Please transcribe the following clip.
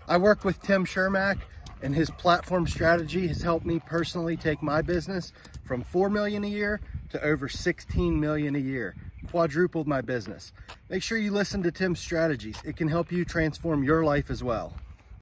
I work with Tim Shermack, and his platform strategy has helped me personally take my business from 4 million a year to over 16 million a year. Quadrupled my business. Make sure you listen to Tim's strategies. It can help you transform your life as well.